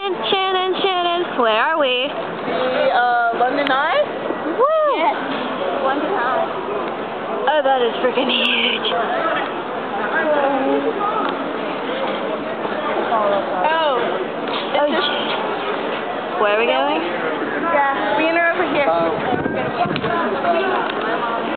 Shannon, where are we? The London Eye? Woo! Yes. London Eye. Oh, that is freaking huge. Oh. Oh, where are we going? Yeah, we are over here.